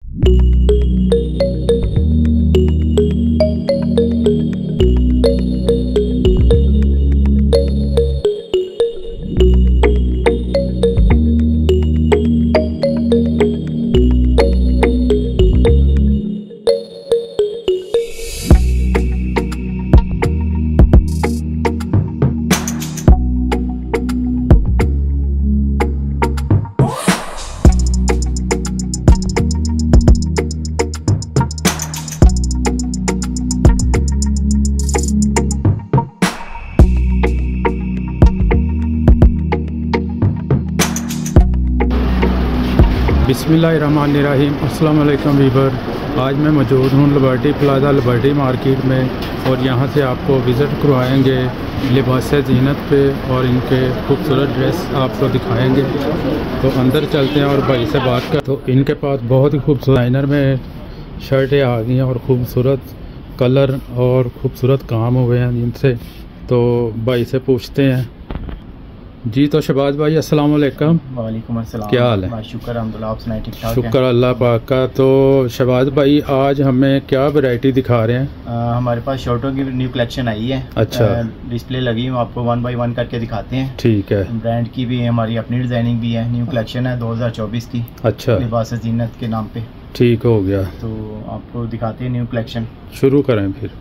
बिस्मिल्लाहिर्रहमानिर्रहीम। अस्सलाम वालेकुम वीवर। आज मैं मौजूद हूँ लिबर्टी प्लाजा लिबर्टी मार्केट में और यहाँ से आपको विज़िट करवाएंगे लिबास ज़ीनत पे और इनके खूबसूरत ड्रेस आपको दिखाएंगे। तो अंदर चलते हैं और भाई से बात कर। तो इनके पास बहुत ही खूबसूरत डिज़ाइनर में शर्टें आ गई हैं और ख़ूबसूरत कलर और ख़ूबसूरत काम हुए हैं इनसे। तो भाई से पूछते हैं। जी तो शहबाज भाई अस्सलाम वालेकुम। वालेकुम अस्सलाम। क्या हाल है? शुक्र अल्हम्दुलिल्लाह, आप सुनाए? ठीक ठाक? शुक्र अल्लाह पाक का। तो शहबाज भाई आज हमें क्या वैरायटी दिखा रहे हैं? हमारे पास शर्टों की न्यू कलेक्शन आई है। अच्छा। डिस्प्ले लगी है, आपको 1 बाय 1 करके दिखाते हैं। ठीक है। ब्रांड की भी हमारी अपनी डिजाइनिंग भी है। न्यू कलेक्शन है 2024 की। अच्छा। लिबास ज़ीनत के नाम पे। ठीक हो गया। तो आपको दिखाते हैं न्यू कलेक्शन। शुरू करें फिर।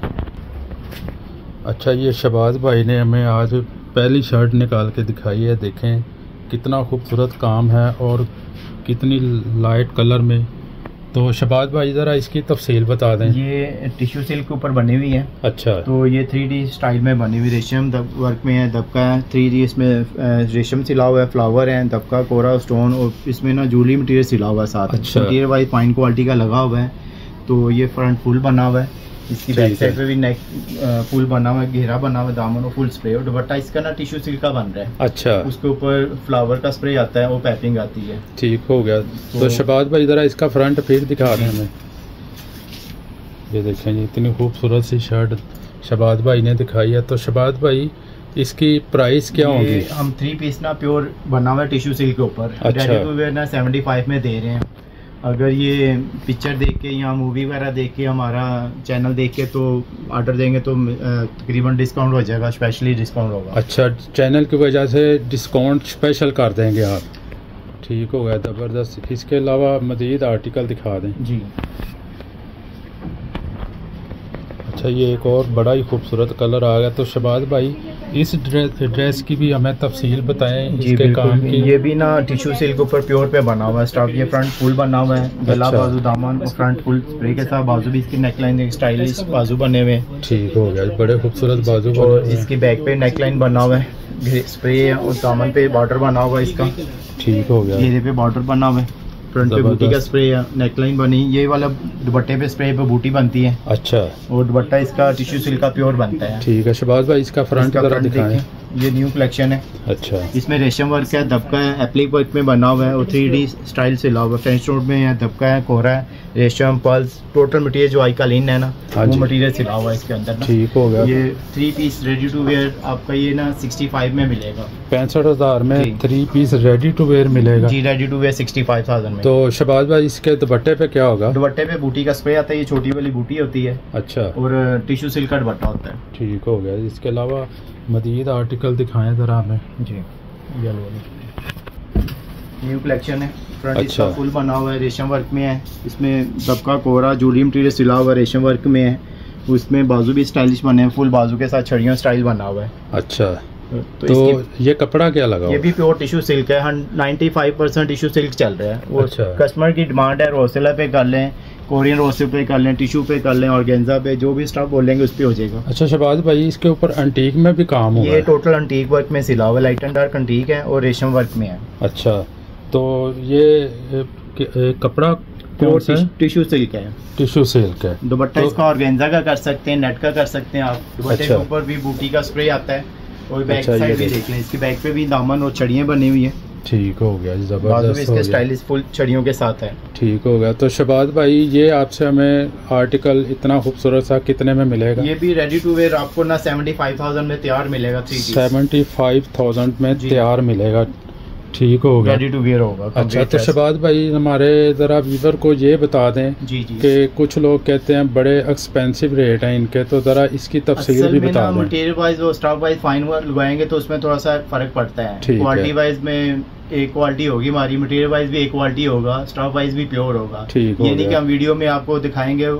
अच्छा, ये शहबाज भाई ने हमें आज पहली शर्ट निकाल के दिखाई है। देखें कितना खूबसूरत काम है और कितनी लाइट कलर में। तो शहबाज भाई ज़रा इसकी तफसील बता दें। ये टिश्यू सिल्क के ऊपर बनी हुई है। अच्छा। तो ये 3D स्टाइल में बनी हुई रेशम वर्क में है। दबका है 3D, इसमें रेशम सिला हुआ है, फ्लावर है, दबका, कोरा, स्टोन और इसमें ना जूली मटेरियल सिला हुआ है साथ। अच्छा। मटेरियल वाइज फाइन क्वालिटी का लगा हुआ है। तो ये फ्रंट फुल बना हुआ है। इसकी बैक साइड पे भी नेक फुल बना हुआ है, घेरा बना हुआ है, दामन और फुल स्प्रे और दुपट्टा इसका ना टिश्यू सिल्क का बन रहा है। अच्छा। उसके ऊपर फ्लावर का स्प्रे आता है, वो पैकिंग आती है। ठीक हो गया। तो शहबाज भाई ज़रा इसका फ्रंट फिर दिखा दें हमें। ये देखें जी, इतनी खूबसूरत सी शर्ट शहबाज भाई ने दिखाई है। तो शहबाज भाई इसकी प्राइस क्या होगी? हम 3 पीस ना प्योर बना हुआ है टिश्यू सिल्क के ऊपर। अच्छा। रेडी टू वेयर ना 75 में दे रहे हैं। अगर ये पिक्चर देख के या मूवी वगैरह देख के हमारा चैनल देख के तो ऑर्डर देंगे तो तकरीबन डिस्काउंट हो जाएगा, स्पेशली डिस्काउंट होगा। अच्छा, चैनल की वजह से डिस्काउंट स्पेशल कर देंगे आप। ठीक हो गया, ज़बरदस्त। इसके अलावा मज़ीद आर्टिकल दिखा दें जी। अच्छा, ये एक और बड़ा ही खूबसूरत कलर आ गया। तो शहबाज भाई इस ड्रेस की भी हमें तफसील बताएं। जी इसके काम की। ये भी ना टिश्यू सिल्क ऊपर प्योर पे बना हुआ है स्टॉक। ये फ्रंट फुल बना हुआ है, गला, अच्छा। बाजू, दामन और फ्रंट फुल स्प्रे के साथ। बाजू भी इसकी नेकलाइन स्टाइलिश बाजू बने हुए हैं। ठीक हो गया, बड़े खूबसूरत बाजू। और इसकी बैक पे नेकलाइन बना हुआ है, स्प्रे और दामन पे बॉर्डर बना हुआ है इसका। ठीक हो गया। घेरे पे बॉर्डर बना हुआ है, फ्रंट पे बूटी का स्प्रे है, नेकलाइन बनी। ये वाला दुपट्टे पे स्प्रे पे बूटी बनती है। अच्छा। और दुपट्टा इसका टिश्यू सिल्क का प्योर बनता है। ठीक है शहबाज भाई, इसका फ्रंट जरा दिखाएं। ये न्यू कलेक्शन है। अच्छा। इसमें रेशम वर्क है, दबका है, एप्लिक वर्क में बना हुआ है और 3D स्टाइल से ला हुआ है। फ्रेंच नोट में है, दबका है, कोहरा है, रेशम, पल्स, टोटल मटेरियल जो आइकालीन है ना, वो मटेरियल सिला हुआ है इसके अंदर ना। ठीक हो गया। ये 3 पीस रेडी टू वेयर आपका ये ना 65 में मिलेगा। 65,000 में 3 पीस रेडी टू वेयर मिलेगा। जी, रेडी टू वेयर 65,000 में। तो शहबाज भाई इसके दुपट्टे पे क्या होगा? दुपट्टे पे बूटी का स्प्रे आता है, ये छोटी वाली बूटी होती है। अच्छा। और टिश्यू सिल्क का दुपट्टा होता है। ठीक हो गया। इसके अलावा मज़ीद आर्टिकल दिखाएं ज़रा हमें। जी, न्यू कलेक्शन है। फ्रंट अच्छा। इसका फुल बना हुआ है, रेशम वर्क में है। इसमें दबका, कोहरा, जूली मटेरियल सिला हुआ है, रेशम वर्क में है। उसमें बाजू भी स्टाइलिश बने हैं, फुल बाजू के साथ छड़ियों स्टाइल बना हुआ है। अच्छा। तो ये कपड़ा क्या लगा? ये भी प्योर टिश्यू सिल्क है। 95% टिश्यू सिल्क चल रहा है। वो अच्छा। कस्टमर की डिमांड है, रोसेला पे कर लें, कोरियन रोसे पे कर लें, टिश्यू पे कर लें, ऑर्गेन्जा पे, जो भी स्टॉक बोलेंगे उस पे हो जाएगा। अच्छा शहबाज भाई, इसके ऊपर अंटीक में भी काम हुआ है? ये टोटल अंटीक वर्क में सिला हुआ है, लाइट एंड डार्क अंटीक है और रेशम वर्क में है। अच्छा। तो ये कपड़ा प्योर टिश्यू सिल्क है। टिश्यू सिल्क है। दुपट्टा इसका ऑर्गेन्जा का कर सकते हैं, नेट का कर सकते हैं आप। दुपट्टे अच्छा। के ऊपर भी बूटी का स्प्रे आता है और बैक अच्छा, साइड भी देख लें, इसकी बैक पे भी दामन और छड़ियाँ बनी हुई है। ठीक हो गया, बाजू जबरदस्त इसके स्टाइलिश फुल छड़ियों के साथ है। ठीक हो गया। तो शहबाज भाई ये आपसे हमें आर्टिकल इतना खूबसूरत सा कितने में मिलेगा? ये भी रेडी टू वेयर आपको ना 75,000 में तैयार मिलेगा। 75,000 में तैयार मिलेगा। ठीक हो गया, रेडी टू वेयर होगा। अच्छा, तो शहबाज भाई हमारे ज़रा व्यूवर को ये बता दें जी कि कुछ लोग कहते हैं बड़े एक्सपेंसिव रेट हैं इनके, तो ज़रा इसकी तफसील भी बता दें। मटेरियल वाइज और स्टॉक वाइज फाइन लगवाएंगे तो उसमें थोड़ा सा फर्क पड़ता है। क्वालिटी वाइज में एक क्वालिटी होगी हमारी, मटेरियल वाइज भी एक क्वालिटी होगा, स्टॉक वाइज भी प्योर होगा। ठीक, ये नहीं कि हम वीडियो में आपको दिखाएंगे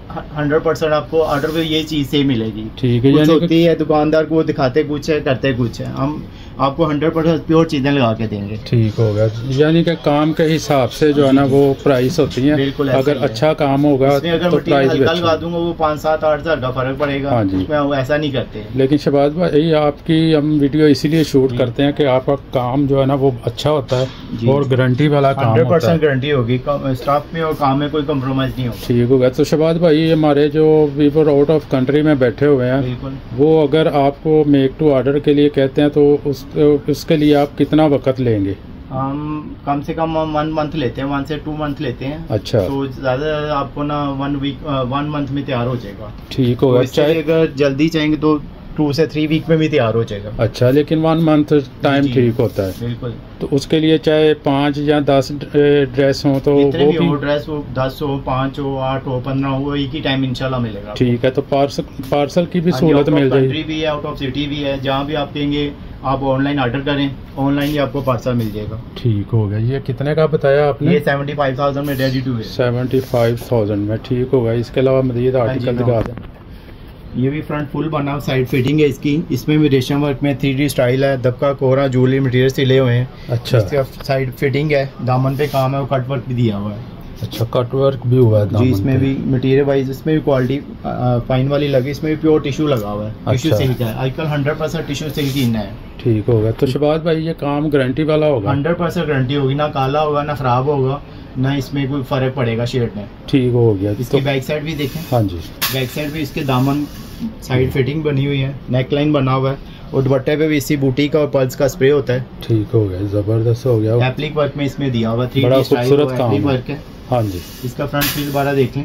100% आपको ऑर्डर पे ये चीज से मिलेगी। ठीक है, कुछ होती है दुकानदार को दिखाते कुछ है करते कुछ है, हम आपको 100% प्योर चीजें लगा के देंगे। ठीक हो गया, यानी कि काम के हिसाब से जो है ना वो प्राइस होती है। बिल्कुल, अगर अच्छा काम होगा तो प्राइस भी लगा दूंगा, वो 5-7-8 हज़ार का फर्क पड़ेगा। हाँ जी, ऐसा नहीं करते। लेकिन शहबाज भाई आपकी हम वीडियो इसीलिए शूट करते हैं कि आपका काम जो है ना वो अच्छा होता है और गारंटी वाला काम 100% गारंटी होगी, स्टाफ में और काम में कोई कम्प्रोमाइज नहीं होगा। ठीक होगा। तो शहबाज भाई हमारे जो व्यूअर आउट ऑफ कंट्री में बैठे हुए हैं, वो अगर आपको मेक टू ऑर्डर के लिए कहते हैं तो उसके लिए आप कितना वक्त लेंगे? हम कम से कम 1 मंथ लेते हैं, 1 से 2 मंथ लेते हैं। अच्छा, तो ज्यादा आपको ना 1 मंथ में तैयार हो जाएगा। ठीक होगा, चाहे अगर जल्दी चाहेंगे तो 2 से 3 वीक में भी तैयार हो जाएगा। अच्छा, लेकिन 1 मंथ टाइम ठीक होता है। बिल्कुल, तो उसके लिए चाहे 5 या 10 ड्रेस हो तो वो भी हो, ड्रेस हो 10 हो, 5 हो, 8 हो, 15 हो, एक ही टाइम इंशाल्लाह मिलेगा। ठीक है, तो पार्सल की भी सहूलत मिल जाएगी। कंट्री भी है, आउट ऑफ सिटी भी है, जहाँ भी आप कहेंगे आप ऑनलाइन ऑर्डर करें, ऑनलाइन ही आपको पार्सल मिल जाएगा। ठीक हो गया। ये कितने का बताया आपने? ये 75,000 में रेडी टू वेयर। 75,000 में, ठीक होगा। इसके अलावा मज़ीद आर्टिकल दिखा दें। ये भी फ्रंट फुल बना, साइड फिटिंग है इसकी, इसमें भी रेशम वर्क में 3D स्टाइल है, दबका कोहरा ज्वेलरी मटेरियल सिले हुए हैं। अच्छा, इसका साइड फिटिंग है, दामन पे काम है और कट वर्क भी दिया हुआ है। अच्छा, कट वर्क भी हुआ है जी, इसमें भी मटेरियल वाइज इसमें भी क्वालिटी फाइन वाली लगी, इसमें भी प्योर टिश्यू लगा हुआ है। टिश्यू सिल्क है, आजकल 100% टिश्यू सिल्क ही है। ठीक होगा। तो शहबाज भाई ये काम गारंटी वाला होगा? 100% गारंटी होगी, ना काला होगा ना खराब होगा, ना इसमें कोई फर्क पड़ेगा शेड में। ठीक हो गया। इसकी बैक साइड भी देखें। हाँ जी, बैक साइड भी इसके दामन साइड फिटिंग बनी हुई है, नेक लाइन बना हुआ है और दुपट्टे पे भी इसी बूटी का और पल्स का स्प्रे होता है। ठीक हो गया, जबरदस्त हो गया। एप्लिक वर्क में इसमें दिया हुआ 3D बड़ा खूबसूरत काम वर्क है। हाँ जी, इसका फ्रंट फील दोबारा देखें,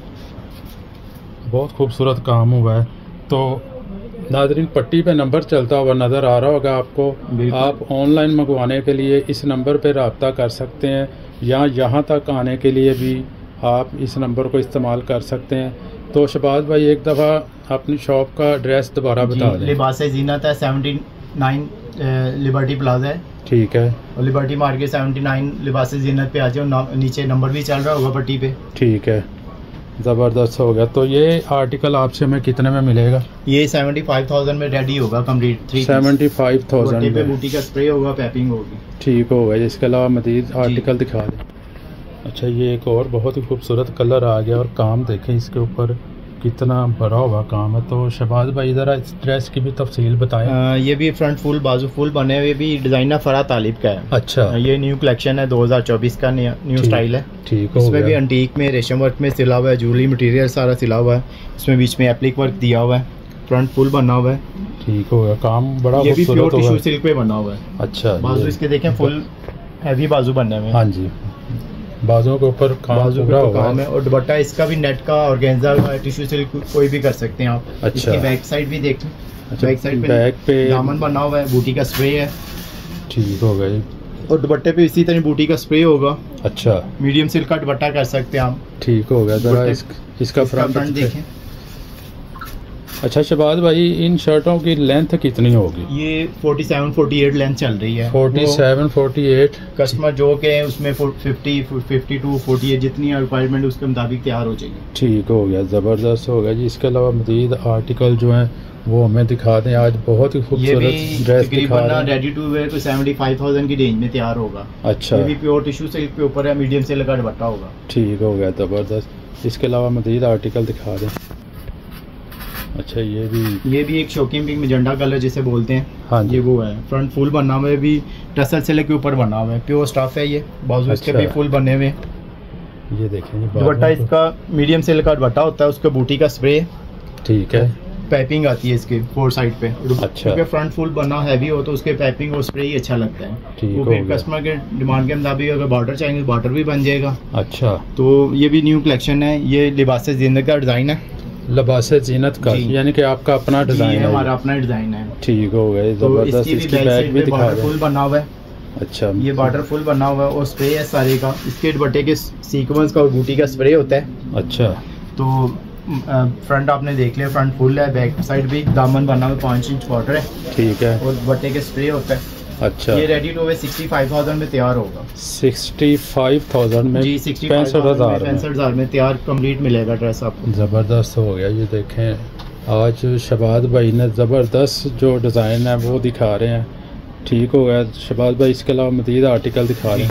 बहुत खूबसूरत काम हुआ है। तो नाज़रीन, पट्टी पे नंबर चलता हुआ नज़र आ रहा होगा आपको। आप ऑनलाइन मंगवाने के लिए इस नंबर पे रब्ता कर सकते हैं, या यहाँ तक आने के लिए भी आप इस नंबर को इस्तेमाल कर सकते हैं। तो शहबाज भाई एक दफ़ा अपनी शॉप का एड्रेस दोबारा बता दें। लिबास ज़ीनत है, 79 लिबर्टी प्लाजा है। ठीक है, और लिबर्टी मार्केट 79 लिबास ज़ीनत पे आ जाओ, नीचे नंबर भी चल रहा होगा पट्टी पे। ठीक है, ज़बरदस्त हो गया। तो ये आर्टिकल आपसे हमें कितने में मिलेगा? ये 75,000 में रेडी होगा कंप्लीट। 75,000 पे बूटी का स्प्रे होगा, पैकिंग होगी। ठीक होगा। इसके अलावा मज़ीद आर्टिकल दिखा दें। अच्छा, ये एक और बहुत ही खूबसूरत कलर आ गया और काम देखें इसके ऊपर कितना बड़ा हुआ काम है। तो शहबाज भाई ज़रा इस ड्रेस की भी तफसील बताएं। ये भी फ्रंट फुल बाजू फुल बने हुए, भी डिज़ाइनर फराह तालिब का है। अच्छा, ये न्यू कलेक्शन है, 2024 का न्यू स्टाइल है। ठीक है, इसमें भी अंटीक में रेशम वर्क में सिला हुआ है, ज्वेलरी मटेरियल सारा सिला हुआ है, इसमें बीच में एप्लिक वर्क दिया हुआ है, फ्रंट फुल बना हुआ है। ठीक हो गया, काम बड़ा खूबसूरत है। ये भी प्योर टिश्यू सिल्क पे बना हुआ है। अच्छा, बाजू इसके देखें फुल हैवी बाजू बनने में। हाँ जी, बाजुओं के ऊपर काम है और दुपट्टा इसका भी नेट का ऑर्गेन्जा का टिश्यू सिल्क कोई भी कर सकते हैं आप। अच्छा, इसकी बैक साइड भी देखें। अच्छा, बैक साइड पे दामन बना हुआ है, बूटी का स्प्रे है। ठीक हो गया। और दुपट्टे पे इसी तरह बूटी का स्प्रे होगा। अच्छा, मीडियम सिल्क का दुपट्टा कर सकते हैं आप। ठीक हो गया। जरा इसका फ्रंट देखें। अच्छा शहबाज भाई, इन शर्टों की लेंथ कितनी होगी? ये 47-48 लेंथ चल रही है। 47-48 कस्टमर जो के उसमें 52-48 जितनी रिक्वायरमेंट उसके मुताबिक तैयार हो जाएगी। ठीक हो गया, ज़बरदस्त हो गया जी। इसके अलावा मज़ीद आर्टिकल जो हैं वो हमें दिखा दें। आज बहुत ही खूबसूरत ड्रेस दिखा रहे हैं। रेडी टू वेयर को 75,000 की रेंज में तैयार होगा। अच्छा, ये भी प्योर टिश्यू सिल्क के ऊपर है, मीडियम से लगा दुपट्टा होगा। ठीक हो गया, ज़बरदस्त। इसके अलावा मज़ीद आर्टिकल दिखा दें। अच्छा, ये भी एक शोकीन पिंक मैजेंटा कलर जिसे बोलते हैं। हाँ, ये वो है, फ्रंट फुल बना हुआ है, भी टसल सिल्क के ऊपर बना हुआ है, प्योर स्टफ है ये। बाजू इसके भी फुल बने हुए। ये देखें, दुपट्टा इसका मीडियम सिल्क का दुपट्टा होता है, उसका बूटी का स्प्रे। ठीक है, पाइपिंग आती है इसके 4 साइड पे। अच्छा, क्योंकि फ्रंट फुल बना हैवी हो तो उसके पाइपिंग और स्प्रे ही अच्छा लगता है। ठीक, फिर कस्टमर के डिमांड के मुताबिक अगर बॉर्डर चाहिए तो बॉर्डर भी बन जाएगा। अच्छा, तो ये भी न्यू कलेक्शन है। ये लिबास ज़ीनत का डिज़ाइन है। लिबास ज़ीनत का यानी कि आपका अपना डिज़ाइन है? हमारा अपना डिज़ाइन है। ठीक हो गए, ज़बरदस्त। इसकी बैक साइड पे बॉर्डर फुल बना हुआ है अच्छा, ये बॉर्डर फुल बना हुआ है और स्प्रे है सारे का। इसके दुपट्टे के सीक्वेंस का और बूटी का स्प्रे होता है। अच्छा, तो फ्रंट आपने देख लिया, फ्रंट फुल है, बैक साइड भी दामन बना हुआ 5 इंच बॉर्डर है। ठीक है, और दुपट्टे के स्प्रे होता है। अच्छा, ये रेडी टू वेयर 65,000 में तैयार होगा। 65,000 में? जी, 65,000 में तैयार कंप्लीट मिलेगा ड्रेस आपको। ज़बरदस्त हो गया। ये देखें, आज शहबाज भाई ने ज़बरदस्त जो डिज़ाइन है वो दिखा रहे हैं। ठीक हो गया शहबाज भाई, इसके अलावा मज़ीद आर्टिकल दिखा रहे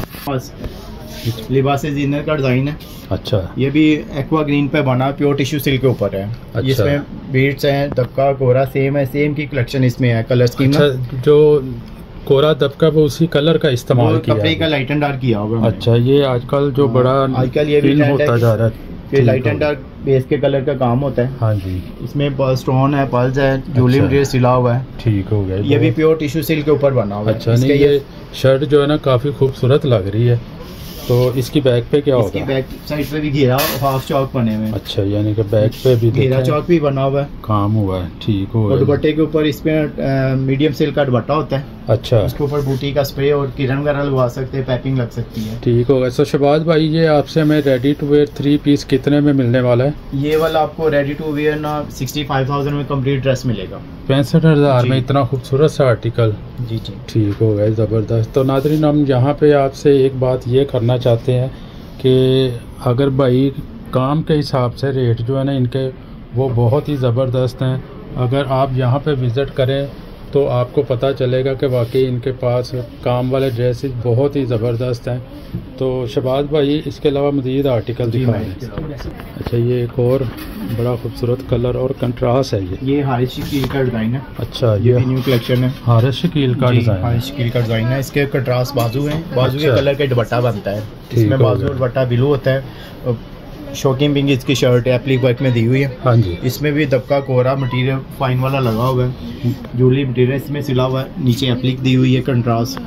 हैं। लिबास ज़ीनत का डिज़ाइन है। अच्छा, ये भी एक्वा ग्रीन पे बना, प्योर टिश्यू सिल्क के ऊपर है। अच्छा, इसमें बीड्स हैं, दबका कोरा सेम है, सेम की कलेक्शन इसमें है। कलर स्कीम अच्छा, जो कोरा दबका वो उसी कलर का इस्तेमाल किया, कपड़े का लाइट एंड डार्क किया होगा। अच्छा, ये आजकल जो बड़ा आजकल ये भी होता जा रहा है, लाइट एंड डार्क बेस के कलर का काम होता है। हाँ जी, इसमें स्टोन है, पर्ल्स है, जूलियन ड्रेस सिला हुआ है। ठीक हो गया। ये भी प्योर टिश्यू सिल्क के ऊपर बना हुआ है। अच्छा, नहीं ये शर्ट जो है ना काफ़ी खूबसूरत लग रही है। तो इसकी बैक पे क्या होगा? इसकी बैक साइड पे भी घेरा हाफ चौक बने हुए हैं। अच्छा, यानी कि बैक पे भी घेरा चौक भी बना हुआ है, काम हुआ है। ठीक हो गया। दुपट्टे के ऊपर इसमें मीडियम सिल्क का दुपट्टा होता है। अच्छा, इसके ऊपर बूटी का स्प्रे और किरण वगैरह लगवा सकते हैं, पैकिंग लग सकती है। ठीक हो गया। तो शहबाज भाई, ये आपसे हमें रेडी टू वेयर 3 पीस कितने में मिलने वाला है? ये वाला आपको रेडी टू वेयर ना 65,000 में कंप्लीट ड्रेस मिलेगा। 65,000 में इतना खूबसूरत सा आर्टिकल? जी जी, ठीक हो गया, ज़बरदस्त। तो नाज़रीन, हम यहाँ पे आपसे एक बात ये करना चाहते हैं कि अगर भाई काम के हिसाब से रेट जो है ना इनके वो बहुत ही ज़बरदस्त हैं। अगर आप यहाँ पे विज़िट करें तो आपको पता चलेगा कि वाकई इनके पास काम वाले ड्रेसेस बहुत ही ज़बरदस्त हैं। तो शहबाज भाई, इसके अलावा मज़ीद आर्टिकल दिखाएं। अच्छा, ये एक और बड़ा खूबसूरत कलर और कंट्रास्ट है। ये हारिस शकील का डिज़ाइन है। अच्छा, ये न्यू कलेक्शन है, हारिस शकील का डिज़ाइन। हारिस शकील का डिज़ाइन है। इसके कंट्रास्ट बाजू है, बाजू के कलर का दुपट्टा बनता है। ठीक इसमें बाजू दुपट्टा ब्लू होता है। शोकिंग पिंक इसकी शर्ट है, एप्लिक वर्क में दी हुई है। हाँ जी, इसमें भी दबका कोरा मटेरियल फाइन वाला लगा हुआ है, जूली मटेरियल इसमें सिला हुआ है। नीचे एप्लिक दी हुई है, कंट्रास्ट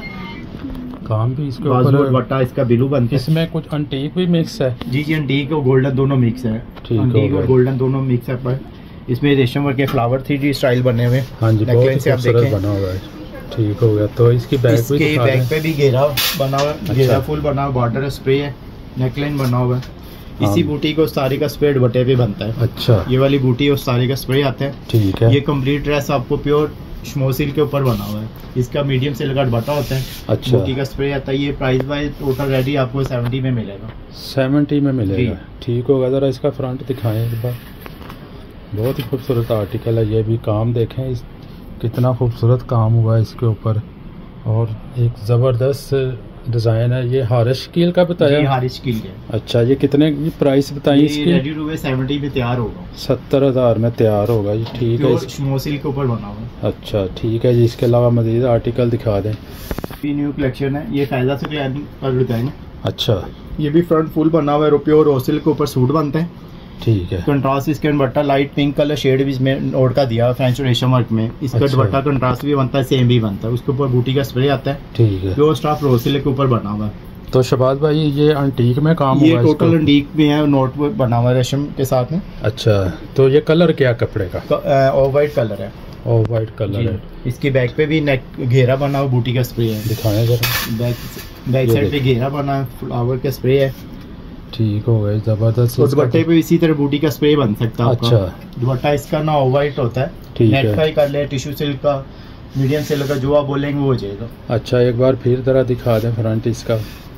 काम भी इसके ऊपर। दुपट्टा इसका ब्लू बनता है। इसमें कुछ अंटीक भी मिक्स है? जी जी, अंटीक और गोल्डन दोनों मिक्स है। अंटीक और गोल्डन दोनों मिक्स है। पर इसमें रेशम वर्क के फ्लावर 3D स्टाइल बने हुए। हाँ जी, बहुत खूबसूरत बना हुआ है। ठीक हो गया। तो इसकी बैक पे भी घेरा बना हुआ है। घेरा फुल बना हुआ, बॉर्डर स्प्रे है, नेकलाइन बना हुआ है। इसी बूटी को सारे का स्प्रे दुपट्टे पे बनता है। अच्छा, ये वाली बूटी और सारे का स्प्रे आता है। ठीक है। ये कंप्लीट ड्रेस आपको प्योर शमोसिल के ऊपर बना हुआ है। इसका मीडियम सिल्क का दुपट्टा होता है। अच्छा, बूटी का स्प्रे आता है। ये प्राइस वाइज टोटल रेडी आपको 70 में मिलेगा। 70 में मिलेगा? ठीक होगा। ज़रा इसका फ्रंट दिखाएं एक बार। बहुत ही खूबसूरत आर्टिकल है। ये भी काम देखें, कितना खूबसूरत काम हुआ है इसके ऊपर और एक ज़बरदस्त डिज़ाइन है। ये हारिस शकील का बताया? हारिस शकील है। अच्छा, ये कितने की प्राइस बताई इसकी? रेडी टू वेयर 70 में तैयार होगा। 70,000 में तैयार होगा। ये ठीक है। शमोसिल के ऊपर बना हुआ है। अच्छा, ठीक है जी। इसके अलावा मज़ीद आर्टिकल दिखा दें। ये न्यू कलेक्शन है। ये फैजा से क्लैथिंग का डिज़ाइन है। अच्छा, ये भी फ्रंट फुल बना हुआ है, प्योर रोसिल के ऊपर सूट बनता है। ठीक है। कंट्रास्ट इसके दुपट्टा लाइट पिंक कलर शेड भी इसमें नोट का दिया फ्रेंच रेशम वर्क में। इसका दुपट्टा कंट्रास्ट भी बनता है, सेम भी बनता है। उसके ऊपर बूटी का स्प्रे आता है। ठीक है। प्योर स्टाफ रोसिल के ऊपर बना हुआ है। तो शहबाज भाई, ये अंटीक में काम हुआ है? ये टोटल अंटीक में है, नोट बना हुआ है रेशम के साथ में। अच्छा, तो ये कलर क्या कपड़े का? ऑफ वाइट कलर है। ऑफ वाइट कलर है। इसकी बैक पे भी नेक घेरा बना हुआ, बूटी का स्प्रे है। दिखाएं जरा। बैक साइड पे घेरा बना है, फ्लावर का स्प्रे है। ठीक हो गया, जबरदस्त। दुपट्टे पे इसी तरह बूटी का स्प्रे बन सकता है। अच्छा, दुपट्टा इसका ना ऑफ वाइट होता है, नेट का ही कर ले, टिश्यू सिल्क का, मीडियम सिल्क का, जो आप बोलेंगे वो हो जाएगा। अच्छा, एक बार फिर जरा दिखा दें फ्रंट इसका।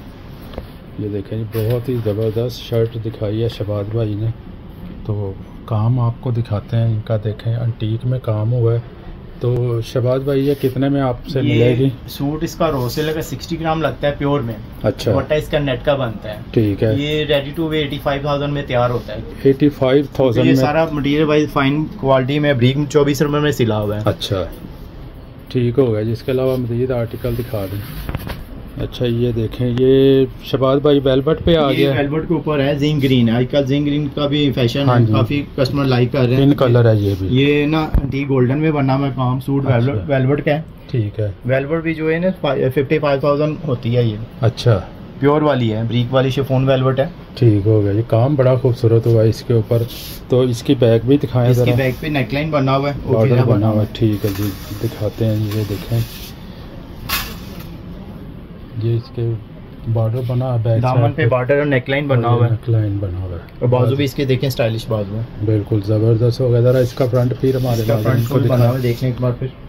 ये देखें, बहुत ही ज़बरदस्त शर्ट दिखाई है शहबाज भाई ने। तो काम आपको दिखाते हैं इनका। देखें, अंटीक में काम हुआ है। तो शहबाज भाई, ये कितने में आपसे मिलेगी? सूट इसका रोसेल का 60 ग्राम लगता है प्योर में। अच्छा, दुपट्टा इसका नेट का बनता है। ठीक है। ये रेडी टू वेयर 85,000 में तैयार होता है। 85,000 ये सारा मटेरियल वाइज फाइन क्वालिटी में ब्रीक 24 रुपए में सिला हुआ है। अच्छा, ठीक हो गया। जिसके अलावा मज़ीद आर्टिकल दिखा दें। अच्छा, ये देखें, ये शहबाज भाई वेलवेट पे आ गया। वेलवेट के ऊपर है, जिंक ग्रीन है। आजकल जिंक ग्रीन का भी फैशन है, काफी कस्टमर लाइक कर रहे हैं। इन कलर है ये भी। ये ना डी गोल्डन में बना हुआ काम, सूट वेलवेट का है। ठीक है। वेलवेट भी जो है ना 55,000 होती है ये। अच्छा, प्योर वाली है, ब्रीक वाली शिफॉन वेलवेट है। ठीक हो गया। ये काम बड़ा खूबसूरत हुआ है इसके ऊपर। तो इसकी बैक भी दिखाएं। इसकी बैक पे नेकलाइन बना हुआ है, बॉर्डर बना हुआ है। ठीक है जी, दिखाते हैं। ये देखें, ये इसके बॉर्डर बना है, बैक दामन पे बॉर्डर और नेकलाइन बना हुआ है, नेकलाइन बना हुआ है, और बाजू भी इसके देखें स्टाइलिश बाजू है, बिल्कुल ज़बरदस्त हो गया। ज़रा इसका फ्रंट फिर हमारे फ्रंट को बना हुआ है, देखने एक बार फिर।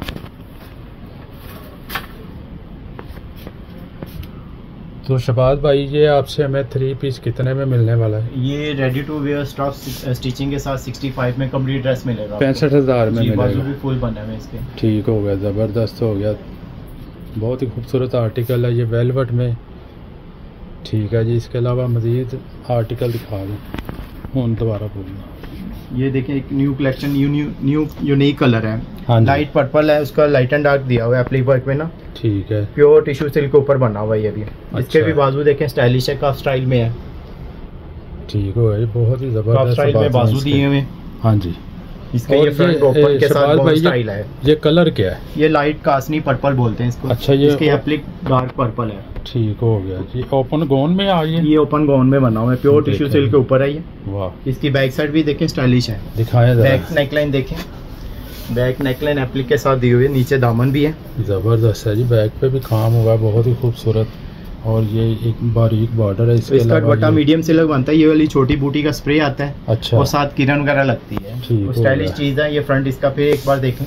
तो शहबाज भाई ये आपसे हमें 3 पीस कितने में मिलने वाला है? ये ready to wear stock stitching के साथ 65 में कंप्लीट ड्रेस मिलेगा, 65,000 में मिलेगा। बाजू भी फुल बने हुए इसके। ठीक हो गया, ज़बरदस्त हो गया, बहुत ही खूबसूरत आर्टिकल है ये वेलवेट में। ठीक है जी, इसके अलावा मज़ीद आर्टिकल दिखा दें। हूँ दोबारा बोलना, ये देखें एक new collection, new unique colour है। हाँ, लाइट पर्पल है, उसका लाइट एंड डार्क दिया हुआ है एप्लिक वर्क में ना। ठीक है, प्योर टिश्यू सिल्क के ऊपर बना हुआ है ये भी। इसके भी बाजू देखें स्टाइलिश है, काफ स्टाइल में है। ठीक हो गया, बहुत ही जबरदस्त स्टाइल में बाजू दिए हुए। हाँ जी, इसके ये फ्रंट ओपन के साथ बहुत स्टाइल है। ये कलर क्या है? ये लाइट कासनी पर्पल बोलते हैं इसको। अच्छा, ये इसके एप्लिक डार्क पर्पल है। ठीक हो गया जी, ओपन गोन में आ गया। ये ओपन गोन में बना हुआ है, प्योर टिश्यू सिल्क के ऊपर है ये। वाह, इसकी बैक साइड भी देखें स्टाइलिश है। दिखाएं जरा। बैक नेकलाइन देखें, बैक नेकलाइन एप्लिक के साथ दी हुई है, नीचे दामन भी है। जबरदस्त है जी, बैक पे भी काम हुआ है बहुत ही खूबसूरत, और ये एक बारीक बॉर्डर है। इसके इसका दुपट्टा मीडियम सिल्क बनता है, ये वाली छोटी बूटी का स्प्रे आता है। अच्छा, और साथ किरण वगैरह लगती है, स्टाइलिश चीज है। ये फ्रंट इसका फिर एक बार देखें,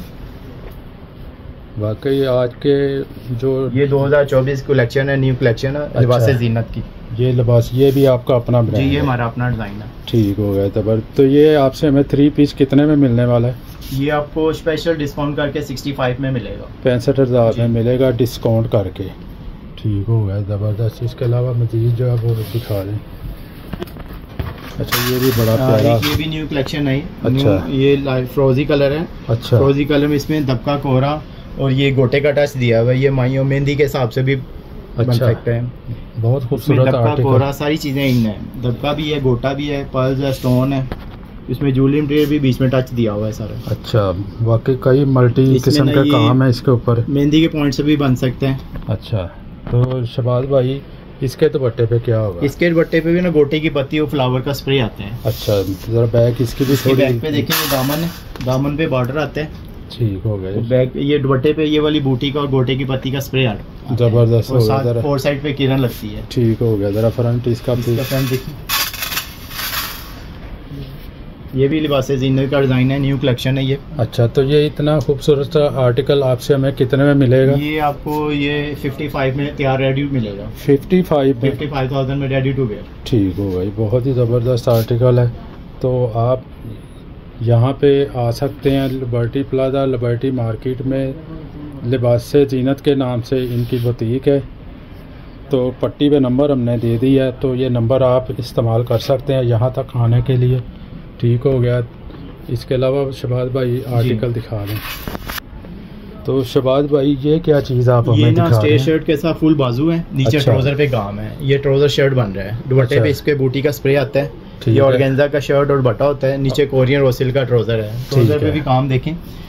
वाकई आज के जो ये 2024 कलेक्शन है, न्यू कलेक्शन है लिबास जीनत की। ये लिबास, ये भी आपका अपना ब्रांड जी, ये हमारा अपना डिजाइन है। ठीक हो गया तबर। तो ये आपसे हमें 3 पीस कितने में मिलने वाला है? ये आपको स्पेशल डिस्काउंट करके 65 में मिलेगा, 65,000 में मिलेगा डिस्काउंट करके। ठीक हो गया, ज़बरदस्त। इसके अलावा मज़ीद जो है वो दिखा दें। अच्छा, ये भी बड़ा प्यारा, ये भी न्यू कलेक्शन है। अच्छा, ये फ्रोजी कलर है। अच्छा, फ्रोजी कलर में इसमें दबका कोहरा और ये गोटे का टच दिया हुआ है। ये माइयों मेहंदी के हिसाब से भी बन सकते हैं। बहुत खूबसूरत दबका कोहरा सारी चीज़ें इनमें, दबका भी है, गोटा भी है, पर्ल्स है, स्टोन है। इसमें जूलियन मटेरियल भी बीच में टच दिया हुआ है सारा। अच्छा, वाकई कई मल्टी किस्म का काम है इसके ऊपर। मेहंदी के पॉइंट से भी बन सकते हैं। अच्छा, तो शहबाज भाई इसके दुपट्टे पे क्या होगा? इसके दुपट्टे पे भी ना गोटे की पत्ती और फ्लावर का स्प्रे आते हैं। अच्छा, जरा बैक इसकी भी थोड़ी बैक पे देखेंगे, दामन है, दामन पे बॉर्डर आते हैं। ठीक हो गया, बैक ये दुपट्टे पे ये वाली बूटी का और गोटे की पत्ती का स्प्रे आता है। जबरदस्त हो गया, 4 साइड पे किरण लगती है। ठीक हो गया, जरा फ्रंट इसका फ्रंट देखिए, ये भी लिबास जीनत का डिजाइन है, न्यू कलेक्शन है ये। अच्छा, तो ये इतना खूबसूरत आर्टिकल आपसे हमें कितने में मिलेगा? ये आपको ये 55 में तैयार रेडी मिलेगा। 55,000 में रेडी टू वेयर। ठीक हो गई, बहुत ही ज़बरदस्त आर्टिकल है। तो आप यहाँ पे आ सकते हैं, लिबर्टी प्लाजा लिबर्टी मार्केट में लिबास जीनत के नाम से इनकी बुटीक है। तो पट्टी पे नंबर हमने दे दिया है, तो ये नंबर आप इस्तेमाल कर सकते हैं यहाँ तक आने के लिए। ठीक हो गया। इसके अलावा शहबाज भाई आर्टिकल दिखा दें। तो शहबाज भाई ये क्या चीज़ आप हमें दिखा रहे हैं? स्ट्रेट शर्ट के साथ फुल बाजू है, नीचे ट्राउजर पे काम है। ये ट्राउजर शर्ट बन रहा है, दुपट्टे पे इसके बूटी का स्प्रे आता है। ये ऑर्गेन्जा का शर्ट और बटा होता है, नीचे कोरियन रोसिल का ट्राउजर है। ट्राउजर पे भी काम देखें,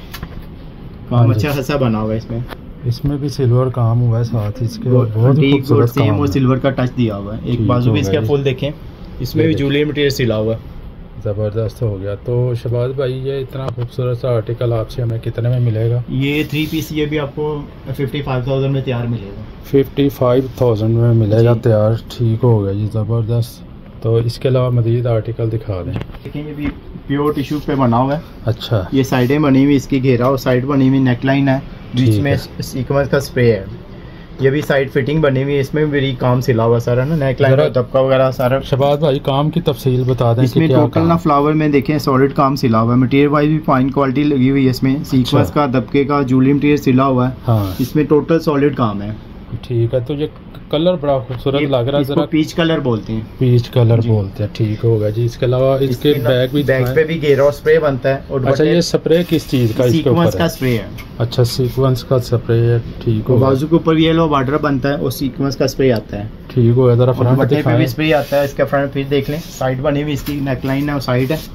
काम अच्छा खासा बना हुआ है इसमें। इसमें भी सिल्वर काम हुआ है साथ ही इसके, बहुत खूबसूरत सेम और सिल्वर का टच दिया हुआ है। एक बाजू भी इसका फुल देखें, इसमें भी जूलियन मटेरियल सिला हुआ है। ज़बरदस्त हो गया। तो शहबाज भाई ये इतना खूबसूरत सा आर्टिकल आपसे हमें कितने में मिलेगा? ये 3 पीस ये भी आपको 55,000 में तैयार मिलेगा। 55,000 में मिलेगा तैयार। ठीक हो गया जी, ज़बरदस्त। तो इसके अलावा मज़ीद आर्टिकल दिखा दें। देखें, ये भी प्योर टिश्यू पे बना हुआ है। अच्छा, ये साइडें बनी हुई, इसकी घेरा और साइड बनी हुई, नेकलाइन है, बीच में सीक्वेंस का स्प्रे है। ये भी साइड फिटिंग बनी हुई है, इसमें भी काम सिला हुआ सारा ना, नेकलाइन और दबका वगैरह सारा। शहबाज भाई काम की तफसील बता दें। इसमें टोटल ना फ्लावर में देखें सॉलिड काम सिला हुआ है, मटेरियल वाइज भी फाइन क्वालिटी लगी हुई है इसमें। सीक्वेंस का, दबके का, जूली मटेरियल सिला हुआ है। हाँ, इसमें टोटल सॉलिड काम है। ठीक है। तो ये कलर बड़ा खूबसूरत लग रहा है, जरा पीच कलर बोलते हैं। पीच कलर बोलते हैं। ठीक होगा जी। इसके अलावा इसके बैग पे भी घेरा और स्प्रे बनता है। और अच्छा, ये स्प्रे किस चीज का? सीक्वेंस का स्प्रे है। अच्छा, सीक्वेंस का स्प्रे है। ठीक हो। बाजू के ऊपर येलो बॉर्डर बनता है और सीक्वेंस का स्प्रे आता है। ठीक हो गया। जरा फ्रंट पे भी स्प्रे आता है, इसका फ्रंट फिर देख लें, साइड बनी हुई इसकी नेकलाइन है और साइड है।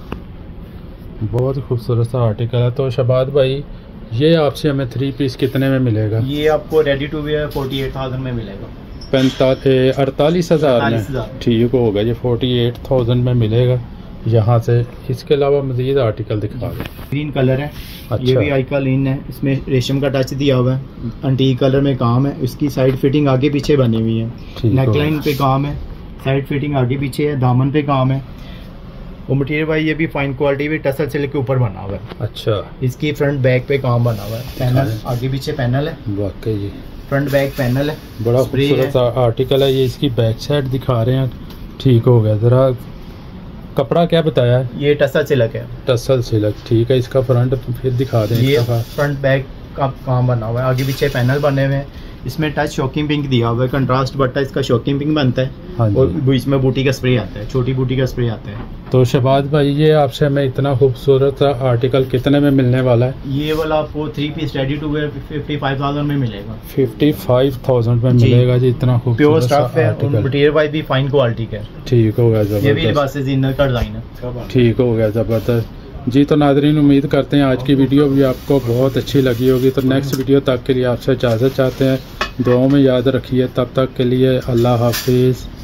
बहुत खूबसूरत सा आर्टिकल है। तो शहबाज भाई ये आपसे हमें 3 पीस कितने में मिलेगा? ये आपको रेडी टू वेयर 48,000 में मिलेगा। 48,000 में। ठीक होगा, ये 48,000 में मिलेगा। यहाँ से। इसके अलावा मज़ीद आर्टिकल दिखा दें। ग्रीन कलर है। अच्छा। ये भी आइका लीन है, इसमें रेशम का टच दिया हुआ है, अंटीक कलर में काम है। इसकी साइड फिटिंग आगे पीछे बनी हुई है, नेकलाइन पे काम है, साइड फिटिंग आगे पीछे है, दामन पे काम है। वो मटेरियल भाई ये भी फाइन क्वालिटी भी टसल सिल्क के ऊपर बना हुआ है। अच्छा। इसकी फ्रंट बैक पे काम बना हुआ है, पैनल आगे पीछे पैनल है, वाकई जी फ्रंट बैक पैनल है, बड़ा खूबसूरत आर्टिकल है। ये इसकी बैक साइड दिखा रहे हैं, ठीक हो गया। ज़रा कपड़ा क्या बताया है? ये टसल सिल्क है। टसल सिल्क, ठीक है। इसका फ्रंट फिर दिखा दें। ये फ्रंट बैक का काम बना हुआ है, आगे पीछे पैनल बने हुए हैं। इसमें टच शॉकिंग पिंक दिया हुआ है, कंट्रास्ट बट्टा इसका शॉकिंग पिंक बनता है। हाँ, और बीच में बूटी का स्प्रे आता है, छोटी बूटी का स्प्रे आता है। तो शहबाज भाई ये आपसे हमें इतना खूबसूरत आर्टिकल कितने में मिलने वाला है? ये वाला आपको 3 पीस रेडी टू वेयर 55,000 में मिलेगा। 55,000 में मिलेगा जी। इतना खूबसूरत प्योर स्टफ है और मटेरियल वाइज भी फाइन क्वालिटी का है। ठीक हो गया, जबरदस्त। ये भी लिबास ज़ीनत का डिजाइन है। ठीक हो गया, ज़बरदस्त जी। तो नाज़रीन उम्मीद करते हैं आज की वीडियो भी आपको बहुत अच्छी लगी होगी। तो नेक्स्ट वीडियो तक के लिए आपसे इजाज़त चाहते हैं। दुआओं में याद रखिए। तब तक के लिए अल्लाह हाफिज़।